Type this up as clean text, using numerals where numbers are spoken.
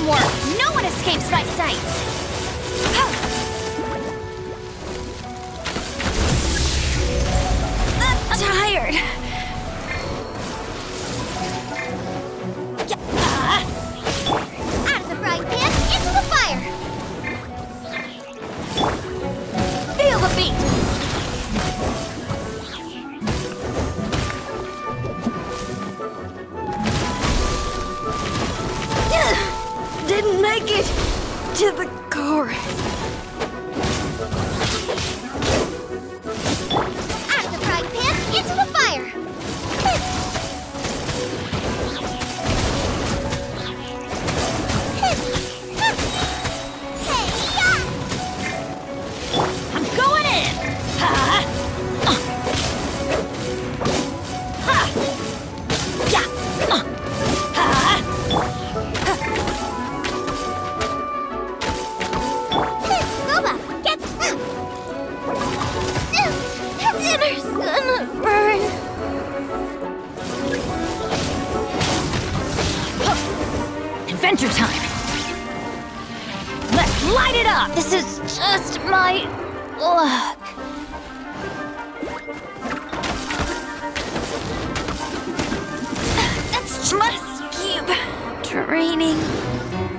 work! No one escapes my sights! I'm tired. Out of the frying pan, into the fire! Feel the beat! Didn't make it to the chorus. Out of the frying pan, into the fire! I'm going in! Ha! Ha! Yeah! Ha! Boba, get... Dinner's gonna burn. Adventure time! Let's light it up! This is just my luck. That's just keep draining.